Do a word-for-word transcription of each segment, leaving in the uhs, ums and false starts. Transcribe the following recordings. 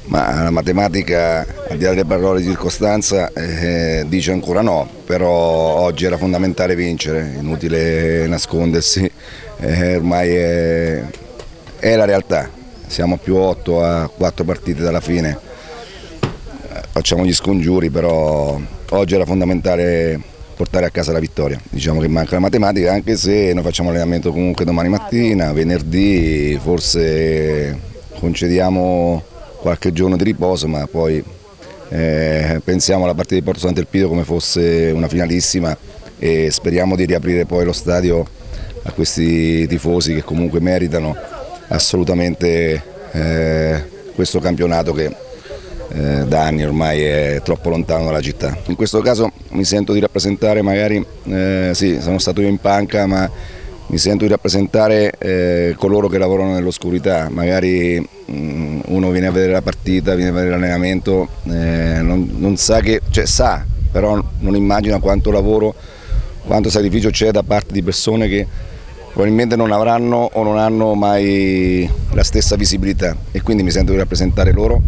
Ma la matematica, al di là delle parole di circostanza, eh, dice ancora no, però oggi era fondamentale vincere, inutile nascondersi, eh, ormai è, è la realtà, siamo più otto a quattro partite dalla fine, facciamo gli scongiuri, però oggi era fondamentale portare a casa la vittoria. Diciamo che manca la matematica, anche se noi facciamo allenamento comunque domani mattina, venerdì forse concediamo qualche giorno di riposo, ma poi eh, pensiamo alla partita di Porto Sant'Elpidio come fosse una finalissima e speriamo di riaprire poi lo stadio a questi tifosi che comunque meritano assolutamente eh, questo campionato che eh, da anni ormai è troppo lontano dalla città. In questo caso mi sento di rappresentare magari, eh, sì, sono stato io in panca, ma mi sento di rappresentare eh, coloro che lavorano nell'oscurità, magari mh, uno viene a vedere la partita, viene a vedere l'allenamento, eh, non, non sa che, cioè sa, però non immagina quanto lavoro, quanto sacrificio c'è da parte di persone che probabilmente non avranno o non hanno mai la stessa visibilità e quindi mi sento di rappresentare loro,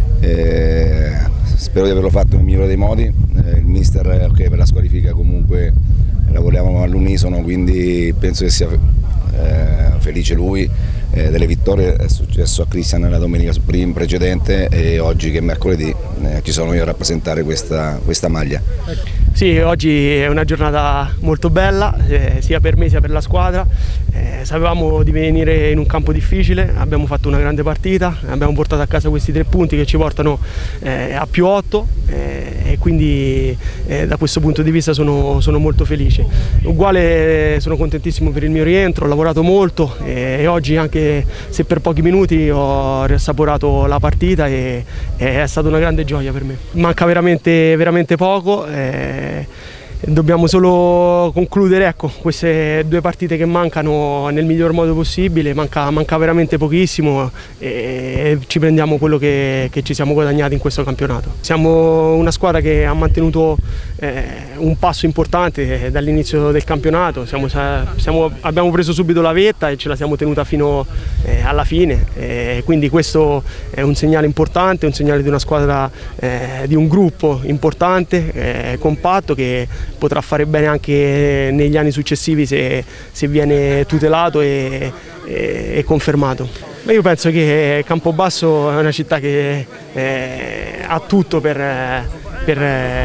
eh, spero di averlo fatto nel migliore dei modi, eh, il mister okay, per la squalifica comunque lavoriamo all'unisono, quindi penso che sia eh, felice lui eh, delle vittorie. È successo a Cristian la domenica precedente e oggi che è mercoledì eh, ci sono io a rappresentare questa, questa maglia. Sì, oggi è una giornata molto bella, eh, sia per me sia per la squadra. Eh, sapevamo di venire in un campo difficile, abbiamo fatto una grande partita, abbiamo portato a casa questi tre punti che ci portano eh, a più otto eh, e quindi eh, da questo punto di vista sono, sono molto felice. Uguale sono contentissimo per il mio rientro, ho lavorato molto eh, e oggi anche se per pochi minuti ho riassaporato la partita e, e è stata una grande gioia per me. Manca veramente, veramente poco. Eh, Dobbiamo solo concludere ecco, queste due partite che mancano nel miglior modo possibile, manca, manca veramente pochissimo e ci prendiamo quello che, che ci siamo guadagnati in questo campionato. Siamo una squadra che ha mantenuto eh, un passo importante dall'inizio del campionato, siamo, siamo, abbiamo preso subito la vetta e ce la siamo tenuta fino eh, alla fine, e quindi questo è un segnale importante, un segnale di una squadra, eh, di un gruppo importante, eh, compatto, che potrà fare bene anche negli anni successivi se, se viene tutelato e, e, e confermato. Ma io penso che Campobasso è una città che eh, ha tutto per, per,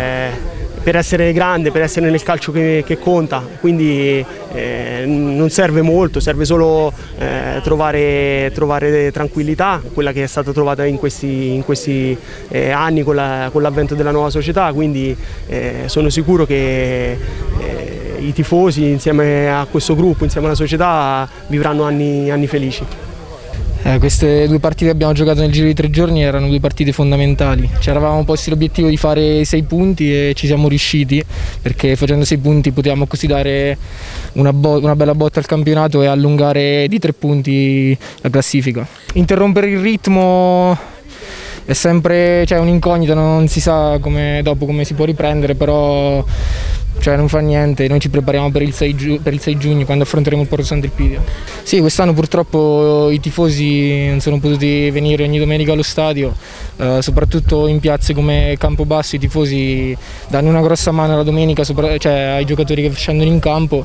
per essere grande, per essere nel calcio che, che conta, quindi eh, non serve molto, serve solo eh, trovare, trovare tranquillità, quella che è stata trovata in questi, in questi eh, anni con l'avvento della nuova società, quindi eh, sono sicuro che eh, i tifosi insieme a questo gruppo, insieme alla società, vivranno anni, anni felici. Eh, queste due partite che abbiamo giocato nel giro di tre giorni erano due partite fondamentali. Ci eravamo posti l'obiettivo di fare sei punti e ci siamo riusciti, perché facendo sei punti potevamo così dare una, una bella botta al campionato e allungare di tre punti la classifica. Interrompere il ritmo è sempre, cioè, un'incognita, non si sa come, dopo come si può riprendere, però cioè, non fa niente, noi ci prepariamo per il sei, giu per il sei giugno quando affronteremo il Porto Sant'Elpidio. Sì, quest'anno purtroppo i tifosi non sono potuti venire ogni domenica allo stadio, eh, soprattutto in piazze come Campobasso i tifosi danno una grossa mano la domenica cioè, ai giocatori che scendono in campo,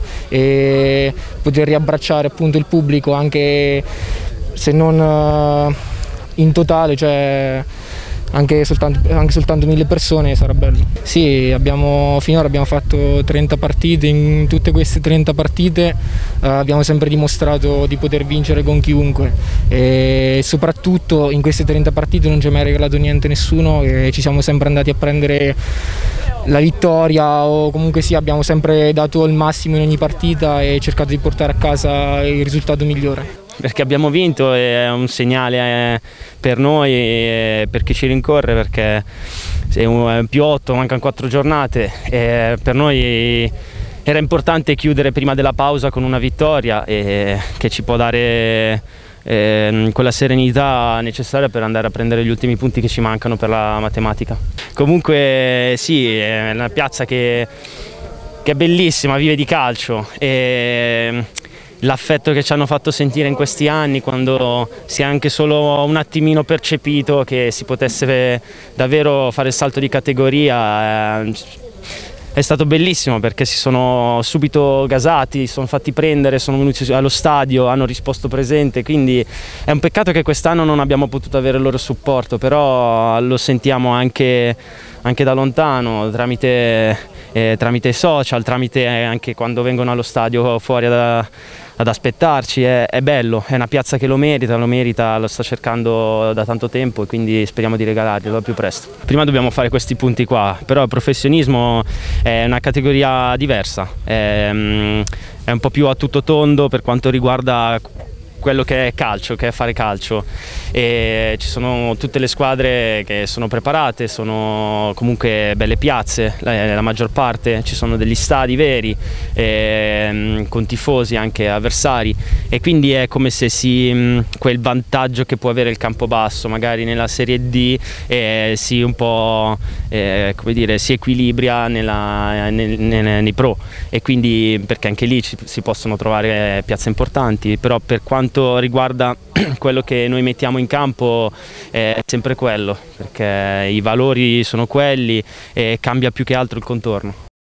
e poter riabbracciare appunto il pubblico anche se non uh, in totale, cioè Anche soltanto, anche soltanto mille persone sarà bello. Sì, abbiamo, finora abbiamo fatto trenta partite, in tutte queste trenta partite eh, abbiamo sempre dimostrato di poter vincere con chiunque, e soprattutto in queste trenta partite non ci ha mai regalato niente nessuno, e ci siamo sempre andati a prendere la vittoria, o comunque sì, abbiamo sempre dato il massimo in ogni partita e cercato di portare a casa il risultato migliore. Perché abbiamo vinto è un segnale per noi e per chi ci rincorre, perché è un più otto, mancano quattro giornate e per noi era importante chiudere prima della pausa con una vittoria e che ci può dare eh, quella serenità necessaria per andare a prendere gli ultimi punti che ci mancano per la matematica. Comunque sì, è una piazza che, che è bellissima, vive di calcio e l'affetto che ci hanno fatto sentire in questi anni, quando si è anche solo un attimino percepito che si potesse davvero fare il salto di categoria. Eh, È stato bellissimo perché si sono subito gasati, si sono fatti prendere, sono venuti allo stadio, hanno risposto presente, quindi è un peccato che quest'anno non abbiamo potuto avere il loro supporto, però lo sentiamo anche, anche da lontano, tramite, eh, tramite i social, tramite anche quando vengono allo stadio fuori ad, ad aspettarci. È, è bello, è una piazza che lo merita, lo merita, lo sta cercando da tanto tempo e quindi speriamo di regalarglielo al più presto. Prima dobbiamo fare questi punti qua, però il professionismo è una categoria diversa, è, è un po' più a tutto tondo per quanto riguarda quello che è calcio, che è fare calcio, e ci sono tutte le squadre che sono preparate, sono comunque belle piazze, la, la maggior parte, ci sono degli stadi veri, e, con tifosi anche avversari, e quindi è come se si, quel vantaggio che può avere il Campobasso magari nella Serie D eh, si un po' eh, come dire, si equilibra nella, nel, nel, nei pro, e quindi perché anche lì ci, si possono trovare piazze importanti, però per quanto riguarda quello che noi mettiamo in campo è sempre quello, perché i valori sono quelli e cambia più che altro il contorno.